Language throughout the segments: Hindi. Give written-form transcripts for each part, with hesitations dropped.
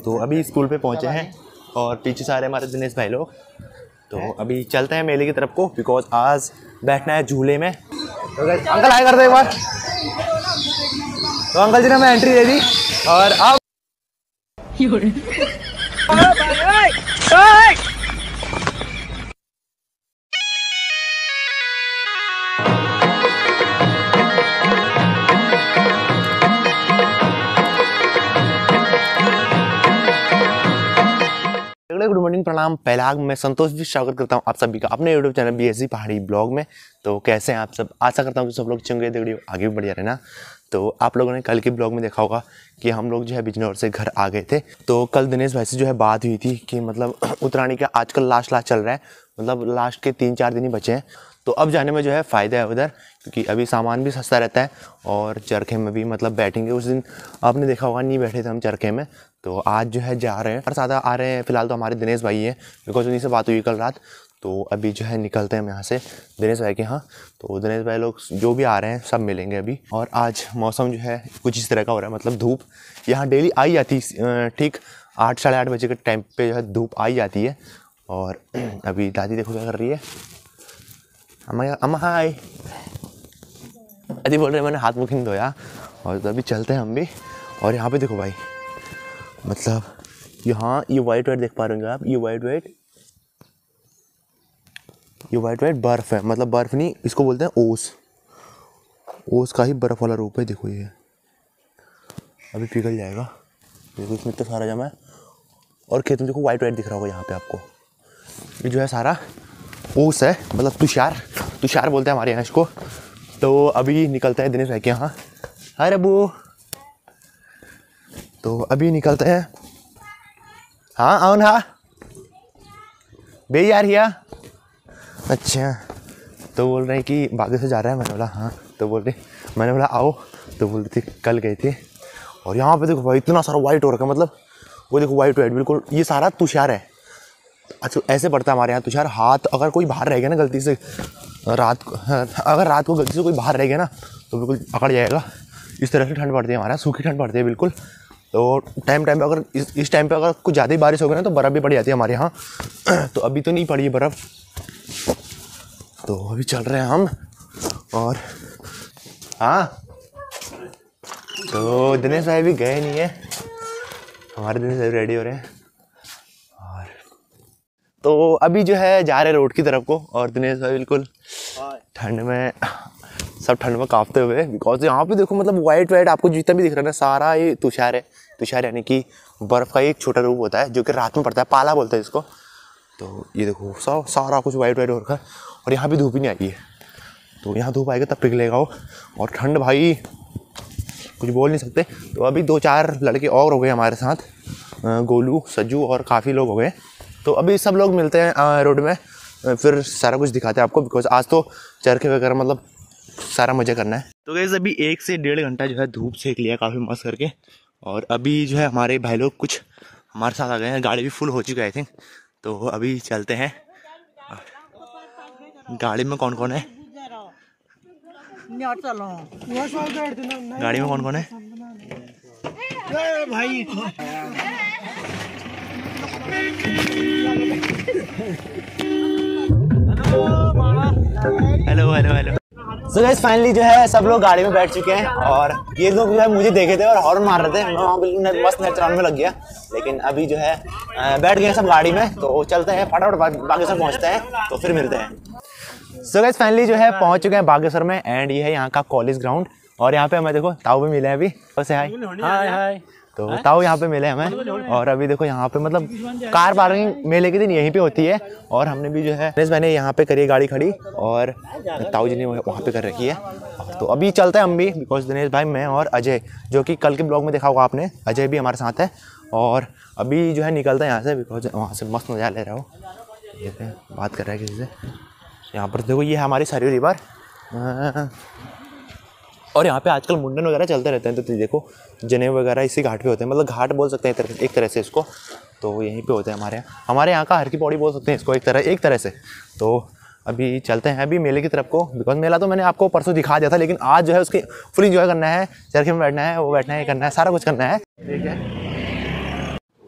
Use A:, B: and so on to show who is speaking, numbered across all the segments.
A: तो अभी स्कूल पे पहुंचे हैं और पीछे सारे हमारे दिनेश भाई लोग। तो अभी चलते हैं मेले की तरफ को, बिकॉज आज बैठना है झूले में। तो अंकल आए कर दो एक बार। तो अंकल जी ने हमें एंट्री दे दी और अब गुड मॉर्निंग, प्रणाम, पहलाग। मैं संतोष जी स्वागत करता हूं आप सभी का अपने YouTube channel BSG Pahadi blog में। तो कैसे हैं आप सब? आशा करता हूं कि सब लोग चंगे वीडियो आगे भी बढ़िया रहना। तो आप लोगों ने कल के ब्लॉग में देखा होगा कि हम लोग जो है बिजनौर से घर आ गए थे। तो कल दिनेश भाई से जो है बात हुई थी कि मतलब उत्तरायणी का आजकल लास्ट चल रहा है, मतलब लास्ट के 3-4 दिन ही बचे हैं। तो अब जाने में जो है फ़ायदा है उधर, क्योंकि अभी सामान भी सस्ता रहता है और चरखे में भी मतलब बैठेंगे। उस दिन आपने देखा होगा नहीं बैठे थे हम चरखे में, तो आज जो है जा रहे हैं। और ज़्यादा आ रहे हैं फिलहाल तो हमारे दिनेश भाई हैं, बिकॉज उन्हीं से बात हुई कल रात। तो अभी जो है निकलते हैं हम यहाँ से दिनेश भाई के यहाँ। तो दिनेश भाई लोग जो भी आ रहे हैं सब मिलेंगे अभी। और आज मौसम जो है कुछ इस तरह का हो रहा है, मतलब धूप यहाँ डेली आई जाती, ठीक 8 साढ़े 8 बजे के टाइम पे जो है धूप आई जाती है। और अभी दादी देखो क्या कर रही है। अम्मा हाय अभी बोल रहे मैंने हाथ मुँह नहीं धोया। और तो अभी चलते हैं हम भी। और यहाँ पे देखो भाई, मतलब यहाँ ये वाइट देख पा रहे होंगे आप, ये वाइट बर्फ़ है। मतलब बर्फ़ नहीं, इसको बोलते हैं ओस का ही बर्फ़ वाला रूप है। देखो ये अभी पिघल जाएगा, देखो इसमें इतना सारा जमा है। और खेत में देखो वाइट दिख रहा होगा यहाँ पे आपको, ये जो है सारा ओस है, मतलब तुषार बोलते हैं हमारे यहाँ इसको। तो अभी निकलते हैं दिनेश भाई के यहाँ। हाय रबू। तो अभी निकलते हैं। हाँ आओ ना बे यार हिया। अच्छा, तो बोल रहे हैं कि बागे से जा रहा है। मैंने बोला हाँ। तो बोल रहे, मैंने बोला आओ। तो बोल रही थी कल गए थे। और यहाँ पे देखो भाई इतना सारा वाइट हो रखा है, मतलब वो देखो वाइट बिल्कुल, ये सारा तुषार है। अच्छा ऐसे पड़ता है हमारे यहाँ तुषार। हाथ अगर कोई बाहर रह गया ना गलती से, रात को गलती से कोई बाहर रह गया ना तो बिल्कुल अकड़ जाएगा। इस तरह से ठंड पड़ती है हमारे यहाँ, सूखी ठंड पड़ती है बिल्कुल। तो टाइम पे अगर इस टाइम पे अगर कुछ ज़्यादा ही बारिश हो गई ना तो बर्फ़ भी पड़ जाती है हमारे यहाँ। तो अभी तो नहीं पड़ी है बर्फ़। तो अभी चल रहे हैं हम। और हाँ, तो दिनेश भाई भी गए नहीं है, हमारे दिनेश भाई रेडी हो रहे हैं। और तो अभी जो है जा रहे हैं रोड की तरफ को। और दिनेश भाई बिल्कुल ठंड में, सब ठंड में कांपते हुए, बिकॉज यहाँ पे देखो मतलब वाइट आपको जितना भी दिख रहा है ना सारा ये तुषार है। तुषार यानी कि बर्फ़ का एक छोटा रूप होता है जो कि रात में पड़ता है, पाला बोलते हैं इसको। तो ये देखो सारा कुछ वाइट हो रखा है। और यहाँ भी धूप ही नहीं आई है, तो यहाँ धूप आएगा तब पिघलेगा वो। और ठंड भाई कुछ बोल नहीं सकते। तो अभी 2-4 लड़के और हो गए हमारे साथ, गोलू सज्जू और काफ़ी लोग हो गए। तो अभी सब लोग मिलते हैं रोड में, फिर सारा कुछ दिखाते हैं आपको, बिकॉज आज तो चरखे वगैरह मतलब सारा मज़ा करना है। तो गाइस अभी 1 से 1.5 घंटा जो है धूप सेक लिया काफ़ी मस्त करके। और अभी जो है हमारे भाई लोग कुछ हमारे साथ आ गए हैं, गाड़ी भी फुल हो चुकी है आई थिंक। तो अभी चलते हैं। गाड़ी में कौन कौन है? गाड़ी में कौन कौन है भाई? हेलो। सो गाइस फाइनली जो है सब लोग गाड़ी में बैठ चुके हैं। और ये लोग जो है मुझे देखे थे और हॉर्न मार रहे थे, मैं वहाँ बिल्कुल मस्त नेचर में लग गया। लेकिन अभी जो है बैठ गए सब गाड़ी में, तो चलते हैं फटाफट बागेश्वर पहुँचते हैं, तो फिर मिलते हैं। सो गाइस फाइनली जो है पहुँच चुके हैं बागेश्वर में। एंड ये है यहाँ का कॉलेज ग्राउंड। और यहाँ पे हमें देखो ताऊ भी मिले हैं अभी। वैसे हाय। तो ताऊ यहाँ पे मिले हमें। और अभी देखो यहाँ पे मतलब कार पार्किंग मेले के दिन यहीं पे होती है। और हमने भी जो है दिनेश भाई ने यहाँ पे करी है गाड़ी खड़ी, और ताऊ जी ने वहाँ पे कर रखी है। तो अभी चलते हैं हम भी, बिकॉज दिनेश भाई, मैं और अजय, जो कि कल के ब्लॉग में देखा होगा आपने, अजय भी हमारे साथ है। और अभी जो है निकलते हैं यहाँ से, बिकॉज वहाँ से मस्त मजा ले रहा हो। ये बात कर रहा है किसी से। यहाँ पर देखो ये है हमारी सरयू रिवर। और यहाँ पे आजकल मुंडन वगैरह चलते रहते हैं। तो देखो जनेऊ वगैरह इसी घाट पे होते हैं, मतलब घाट बोल सकते हैं एक तरह से इसको। तो यहीं पे होते हैं हमारे यहाँ का हर की पौड़ी बोल सकते हैं इसको एक तरह से। तो अभी चलते हैं अभी मेले की तरफ को, बिकॉज मेला तो मैंने आपको परसों दिखा दिया था, लेकिन आज जो है उसकी फुल इंजॉय करना है। चरखे में बैठना है, वो बैठना है, करना है, सारा कुछ करना है। ठीक है।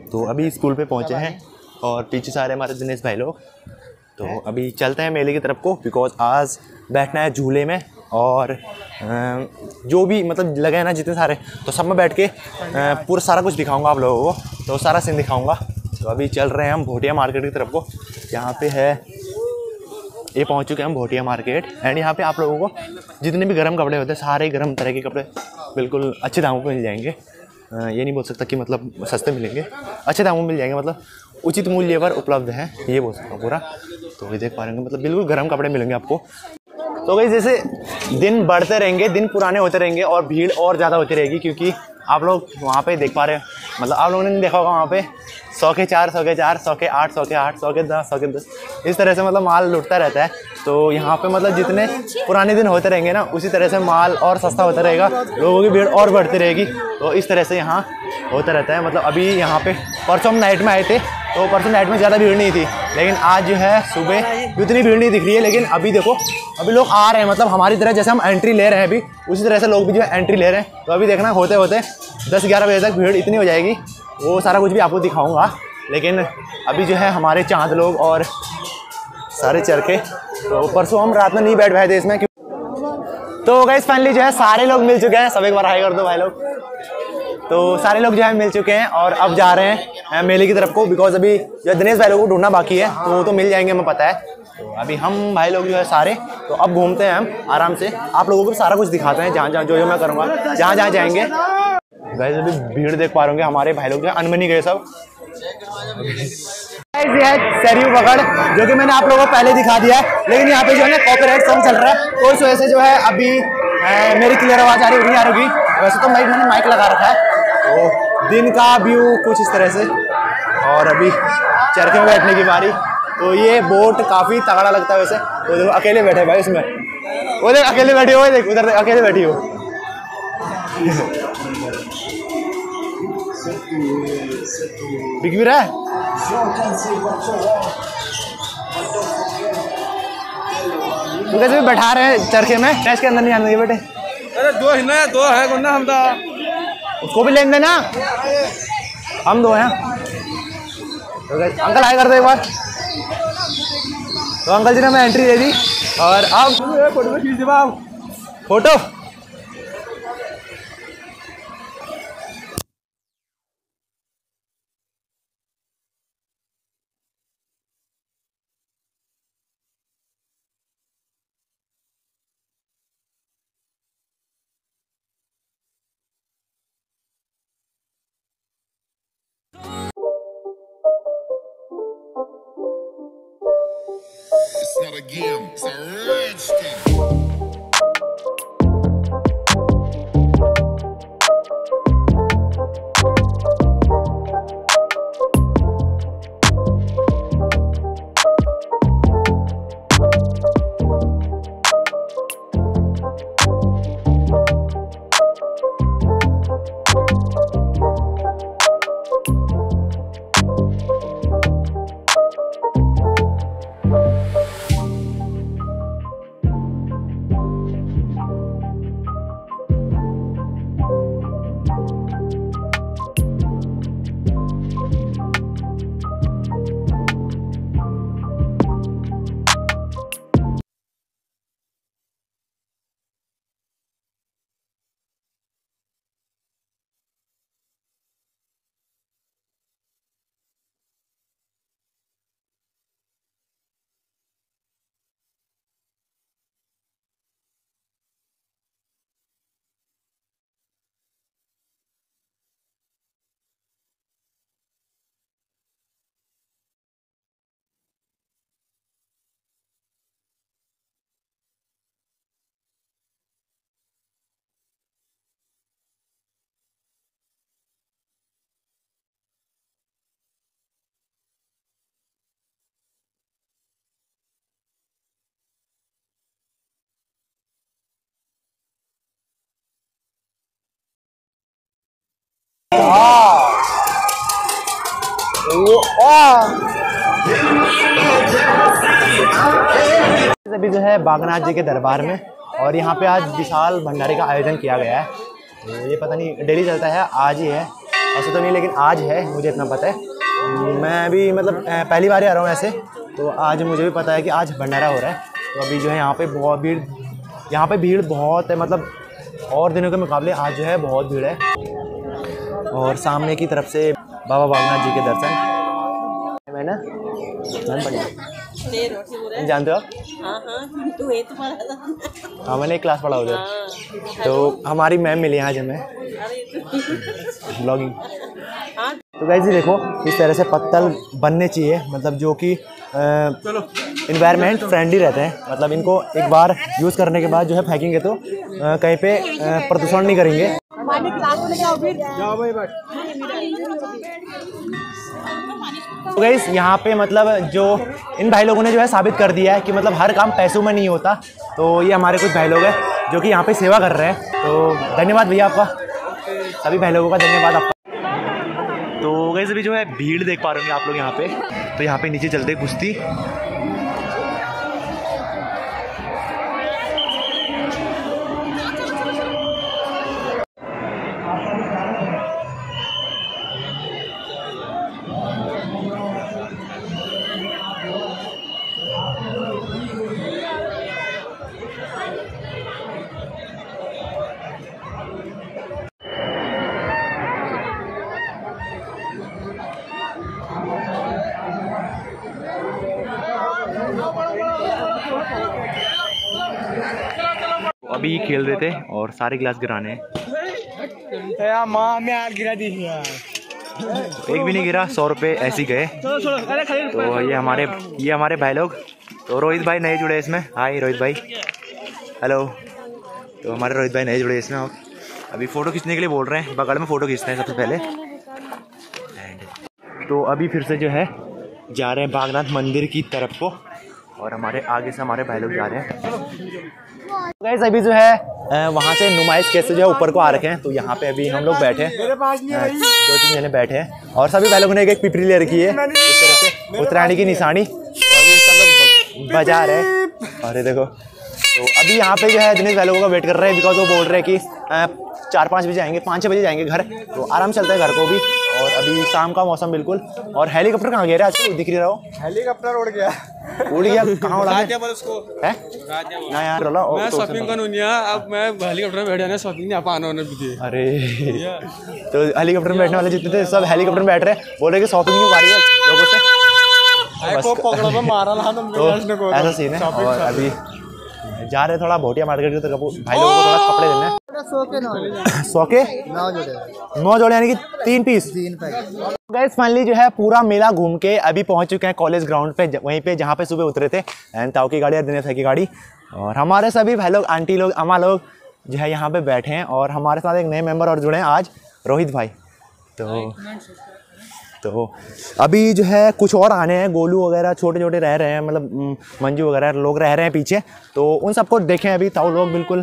A: तो अभी स्कूल पे पहुँचे हैं और पीछे सारे हमारे दिनेश भाई लोग। तो अभी चलते हैं मेले की तरफ को, बिकॉज आज बैठना है झूले में और जो भी मतलब लगे हैं ना जितने सारे, तो सब में बैठ के पूरा सारा कुछ दिखाऊंगा आप लोगों को, तो सारा सीन दिखाऊंगा। तो अभी चल रहे हैं हम भोटिया मार्केट की तरफ को, यहाँ पे है, ये पहुँच चुके हैं हम भोटिया मार्केट। एंड यहाँ पे आप लोगों को जितने भी गर्म कपड़े होते हैं, सारे गर्म तरह के कपड़े बिल्कुल अच्छे दामों पे मिल जाएंगे। ये नहीं बोल सकता कि मतलब सस्ते मिलेंगे, अच्छे दामों में मिल जाएंगे, मतलब उचित मूल्य पर उपलब्ध है, ये बोल सकता हूँ पूरा। तो ये देख पा रहे हैं, मतलब बिल्कुल गर्म कपड़े मिलेंगे आपको। तो गाइस जैसे दिन बढ़ते रहेंगे, दिन पुराने होते रहेंगे और भीड़ और ज़्यादा होती रहेगी, क्योंकि आप लोग वहाँ पे देख पा रहे हैं, मतलब आप लोगों ने नहीं देखा होगा वहाँ पे 100 के 4, 100 के 4, 100 के 8, 100 के 8, 100 के 10, 100 के 10, इस तरह से मतलब माल लुटता रहता है। तो यहाँ पे मतलब जितने पुराने दिन होते रहेंगे ना, उसी तरह से माल और सस्ता होता रहेगा, लोगों की भीड़ और बढ़ती रहेगी। तो इस तरह से यहाँ होता रहता है। मतलब अभी यहाँ पे परसों हम नाइट में आए थे, तो परसों नाइट में ज़्यादा भीड़ नहीं थी, लेकिन आज जो है सुबह उतनी भीड़ नहीं दिख रही है। लेकिन अभी देखो, अभी लोग आ रहे हैं, मतलब हमारी तरह जैसे हम एंट्री ले रहे हैं अभी, उसी तरह से लोग भी जो है एंट्री ले रहे हैं। तो अभी देखना होते होते 10-11 बजे तक भीड़ इतनी हो जाएगी, वो सारा कुछ भी आपको दिखाऊंगा। लेकिन अभी जो है हमारे चाँद लोग और सारे चरखे, तो परसों हम रात में नहीं बैठ पाए थे इसमें। तो गाइस फाइनली जो है सारे लोग मिल चुके हैं, सब एक बार हाई कर दो भाई लोग। तो सारे लोग जो है मिल चुके हैं और अब जा रहे हैं मेले की तरफ को, बिकॉज अभी जो दिनेश भाई लोगों को ढूंढना बाकी है, तो वो तो मिल जाएंगे हमें पता है। तो अभी हम भाई लोग जो है सारे, तो अब घूमते हैं हम आराम से, आप लोगों को सारा कुछ दिखाते हैं, जहाँ जहाँ जो मैं करूँगा, जहाँ जहाँ जाएंगे। गाइस अभी भीड़ देख पा रहे होंगे, हमारे भाई लोग जो है अनबनी गए सब। ये है सरयू पकड़, जो कि मैंने आप लोगों को पहले दिखा दिया है, लेकिन यहाँ पे जो है ना कॉपीराइट सॉन्ग चल रहा है, तो इस वजह से जो है अभी मेरी क्लियर आवाज़ आ रही होगी, नहीं आ रही होगी। वैसे तो मैंने माइक लगा रखा है। तो दिन का व्यू कुछ इस तरह से, और अभी चरखे में बैठने की बारी। तो ये बोट काफ़ी तगड़ा लगता है वैसे। वो देखो अकेले बैठे भाई उसमें, वो देख अकेले बैठी हो, देख उधर अकेले बैठी हो। दिख भी रहा है। तो कैसे भी बैठा रहे हैं चरखे में, कैश के अंदर नहीं आने बेटे।
B: अरे दो ही ना, दो है गुन्ना, हम तो
A: उसको भी लेन देना, हम दो हैं। तो अंकल आए कर दो एक बार। तो अंकल जी ने मैं एंट्री दे दी और अब फोटो खींच दे, photo.
C: It's not a game, it's a rich thing.
A: अभी जो है बागनाथ जी के दरबार में, और यहाँ पे आज विशाल भंडारे का आयोजन किया गया है। तो ये पता नहीं डेली चलता है, आज ही है। ऐसे तो नहीं, लेकिन आज है, मुझे इतना पता है। मैं भी मतलब पहली बार ही आ रहा हूँ ऐसे, तो आज मुझे भी पता है कि आज भंडारा हो रहा है। तो अभी जो है यहाँ पे भीड़ बहुत है, मतलब और दिनों के मुकाबले आज जो है बहुत भीड़ है। और सामने की तरफ से बाबा बागनाथ जी के दर्शन। मैं ना जानते हो आप? हाँ, मैंने एक क्लास पढ़ा उधर, तो हमारी मैम मिली आज हमें ब्लॉगिंग। तो गाइस ये देखो, इस तरह से पत्तल बनने चाहिए, मतलब जो कि इन्वायरमेंट फ्रेंडली रहते हैं। मतलब इनको एक बार यूज़ करने के बाद जो है फेंकेंगे तो कहीं पे प्रदूषण नहीं करेंगे। तो गाइस यहाँ पे मतलब जो इन भाई लोगों ने जो है साबित कर दिया है कि मतलब हर काम पैसों में नहीं होता। तो ये हमारे कुछ भाई लोग हैं जो कि यहाँ पे सेवा कर रहे हैं, तो धन्यवाद भैया आपका, सभी भाई लोगों का धन्यवाद आपका। तो गाइस अभी जो है भीड़ देख पा रहे होंगे आप लोग यहाँ पे, तो यहाँ पे नीचे चलते कुश्ती। अभी खेल रहे थे और सारे गिलास गिराने हैं। एक भी नहीं गिरा, 100 रुपये ऐसे ही गए। तो ये हमारे भाई लोग, तो रोहित भाई नए जुड़े इसमें। हाय रोहित भाई, हेलो। तो हमारे रोहित भाई नए जुड़े इसमें, अभी फ़ोटो खींचने के लिए बोल रहे हैं, बगल में फ़ोटो खींचते हैं सबसे पहले। तो अभी फिर से जो है जा रहे हैं बागनाथ मंदिर की तरफ को, और हमारे आगे से हमारे भाई लोग जा रहे हैं। गाइस अभी जो है वहाँ से नुमाइश कैसे जो है ऊपर को आ रखे हैं, तो यहाँ पे अभी हम लोग बैठे हैं, 2-3 जने बैठे हैं, और सभी भाई लोगों ने एक पिपरी ले रखी है इस तरह से उत्तरायणी की निशानी, और ये सब लोग बजा रहे हैं। और ये देखो, तो अभी यहाँ पे जो है दिनेश भाई लोगों का वेट कर रहे हैं, बिकॉज वो बोल रहे हैं कि 4-5 बजे आएंगे, 5-6 बजे जाएंगे घर, तो आराम चलता है घर को भी। और अभी शाम का मौसम बिल्कुल। और हेलीकॉप्टर कहाँ गया आजकल, दिख नहीं रहा हो?
B: हेलीकॉप्टर उड़ गया
A: कहाँ उड़ा है ना यार?
B: मैं शॉपिंग करनी है, अब मैं हेलीकॉप्टर में बैठ जाने, शॉपिंग नहीं पाना होने भी।
A: अरे तो हेलीकॉप्टर में बैठने वाले जितने थे सब हेलीकॉप्टर में बैठ रहे हैं, बोल रहे कि शॉपिंग नहीं पा रही है लोगों से, तो ऐसा सीन है। और अभी जा रहे थोड़ा भोटिया मार्केट की तरफ, भाई लोगों को थोड़ा कपड़े देने। 100 के 9 जोड़े, यानी कि 3 पीस। गाइस फाइनली जो है पूरा मेला घूम के अभी पहुंच चुके हैं कॉलेज ग्राउंड पे, वहीं पे जहाँ पे सुबह उतरे थे, एंड ताऊ की गाड़ी और दिनेश की गाड़ी, और हमारे सभी भाई लोग, आंटी लोग, अम्मा लोग जो है यहाँ पे बैठे हैं। और हमारे साथ एक नए मेंबर और जुड़े हैं आज, रोहित भाई। तो अभी जो है कुछ और आने हैं, गोलू वगैरह छोटे छोटे रह रहे हैं, मतलब मंजू वगैरह लोग रह रहे हैं पीछे, तो उन सबको देखें अभी। ताऊ लोग बिल्कुल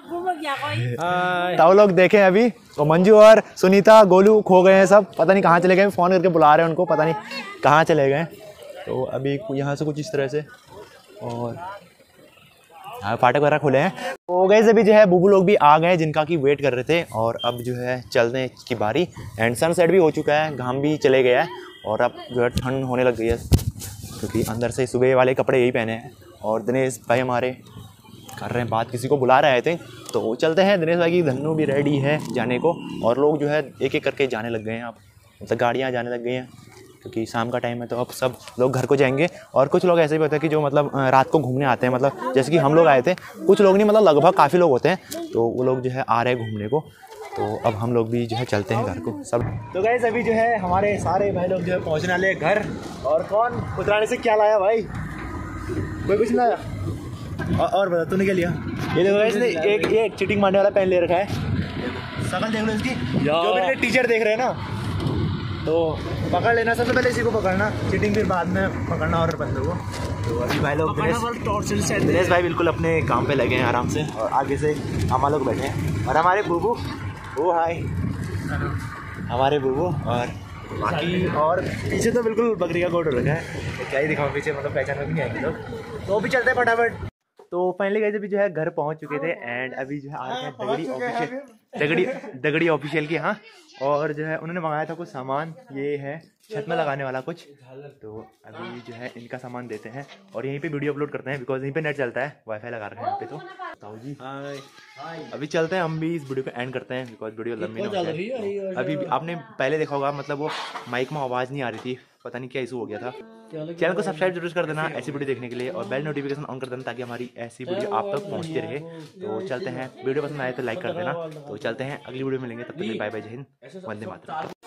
A: ताऊ लोग देखें अभी, तो मंजू और सुनीता गोलू खो गए हैं सब, पता नहीं कहाँ चले गए, फ़ोन करके बुला रहे हैं उनको, पता नहीं कहाँ चले गए। तो अभी यहाँ से कुछ इस तरह से, और फाटक वगैरह खुले हैं। तो गाइस अभी जो है बुबू लोग भी आ गए जिनका कि वेट कर रहे थे, और अब जो है चलने की बारी, एंड सनसेट भी हो चुका है, घाम भी चले गया है, और अब जो है ठंड होने लग गई है, क्योंकि अंदर से सुबह वाले कपड़े यही पहने हैं। और दिनेश भाई हमारे कर रहे हैं बात, किसी को बुला रहे थे, तो चलते हैं। दिनेश भाई की धन्नू भी रेडी है जाने को, और लोग जो है एक एक करके जाने लग गए हैं, अब मतलब गाड़ियाँ जाने लग गई हैं, क्योंकि शाम का टाइम है, तो अब सब लोग घर को जाएंगे। और कुछ लोग ऐसे भी होते हैं कि जो मतलब रात को घूमने आते हैं, मतलब जैसे कि हम लोग आए थे, कुछ लोग नहीं, मतलब लगभग काफ़ी लोग होते हैं, तो वो लोग जो है आ रहे हैं घूमने को। तो अब हम लोग भी जो है चलते हैं घर को सब। तो गाइस अभी जो है हमारे सारे भाई लोग जो है पहुँचने वाले घर। और कौन उत्तरायणी से क्या लाया भाई? कोई कुछ लाया? और बता तूने क्या लिया? ये देखो गाइस, एक ये चिटिंग मारने वाला पेन ले रखा है, शकल देख लो इसकी, जो मेरे टीचर देख रहे हैं ना, तो पकड़ लेना, सबसे पहले इसी को पकड़ना, चीटिंग फिर बाद में पकड़ना और बंदों को। तो अभी भाई लोग दिनेश भाई बिल्कुल अपने काम पे लगे हैं आराम से, और आगे से हम लोग बैठे हैं, और हमारे बुबू, ओ हाय हमारे बुबू, और बाकी और पीछे तो बिल्कुल बकरी का कोट रखा है, तो क्या ही दिखाऊँ पीछे, मतलब पहचान में भी नहीं आएंगे लोग। तो अभी चलते हैं फटाफट। तो फाइनली गाइस अभी जो है घर पहुंच चुके थे, एंड अभी जो है आ रहे हैं दगड़ी ऑफिशियल दगड़ी ऑफिशियल की। हाँ, और जो है उन्होंने मंगाया था कुछ सामान, ये है छत में लगाने वाला कुछ। तो अभी जो है इनका सामान देते हैं और यहीं पे वीडियो अपलोड करते हैं, बिकॉज यहीं पे नेट चलता है, वाईफाई लगा रहे हैं यहाँ पे। तो ताऊ जी अभी चलते हैं, हम भी इस वीडियो को एंड करते हैं, बिकॉज वीडियो लंबी ना हो जाए। अभी आपने पहले देखा होगा, मतलब वो माइक में आवाज़ नहीं आ रही थी, पता नहीं क्या इशू हो गया था। चैनल को सब्सक्राइब जरूर कर देना ऐसी वीडियो देखने के लिए, और बेल नोटिफिकेशन ऑन कर देना ताकि हमारी ऐसी वीडियो आप तक पहुंचती रहे। तो चलते हैं, वीडियो पसंद आए तो लाइक कर देना। तो चलते हैं, अगली वीडियो में मिलेंगे, तब तक के लिए बाय बाय, जय हिंद, वंदे मातरम।